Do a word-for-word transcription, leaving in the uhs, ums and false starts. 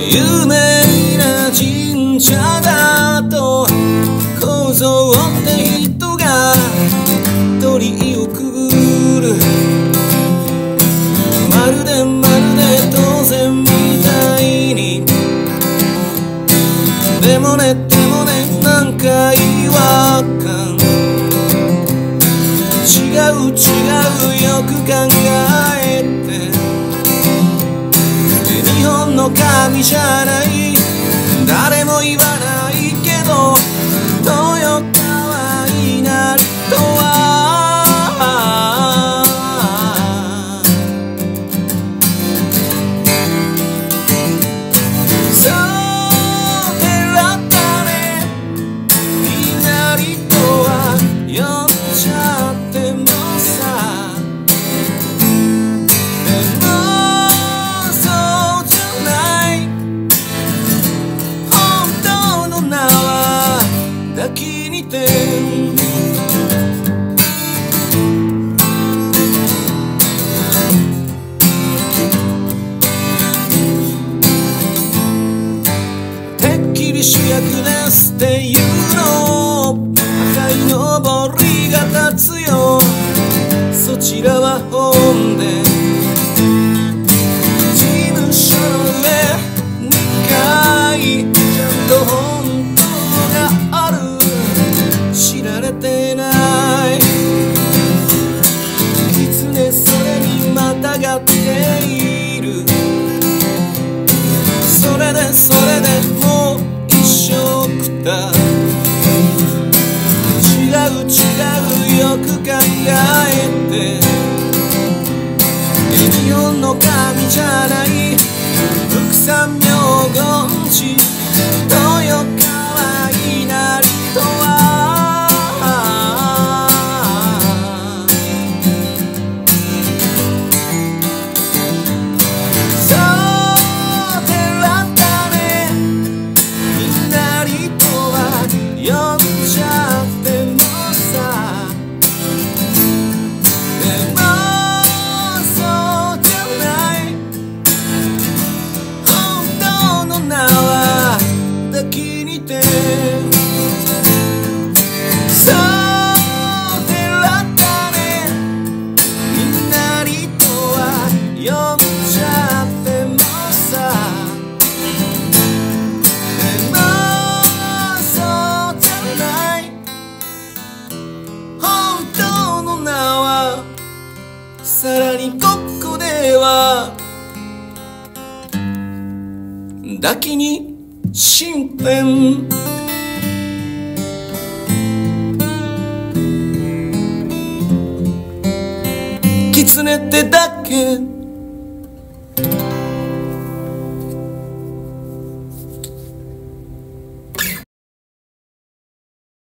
有名な神社だとこぞって人が鳥居をくぐる。まるでまるで当然みたいに。でもねでもねなんか違和感。違う違うよく考えて。日本の神じゃない、誰も言わないけど豊川稲荷とはそう寺だね。稲荷とは呼んじゃってもさ。でもそうじゃない、本当の名は抱きにてん。てっきり主役ですっていうの。赤いのぼりが立つよ。そちらは本で事務所の上にかいちゃんと本当がある。知られてない狐それにまたがっている。それでそれでもう一緒くた。違う違うよく考えて。日本の神じゃない福山明言寺豊川稲荷とはそう寺だね。稲荷とは呼んじゃってもさ。でもそうじゃない、本当の名は抱きにてん。そう寺だね。稲荷とは呼んじゃってもさ。でもそうじゃない、本当の名は。さらにここでは抱きに進展。狐ってだけ